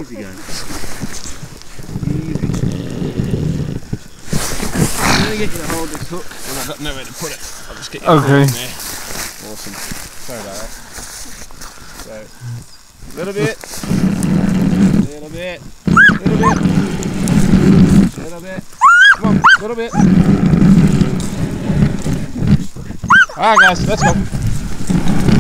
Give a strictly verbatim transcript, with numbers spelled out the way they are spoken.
Easy going. Easy. I'm going to get you to hold this hook and I've got nowhere to put it. I'll just get you okay. in there. Awesome. Sorry about that. So, a little bit. A little bit. A little bit. A little bit. Come on, a little bit. Alright guys, let's go.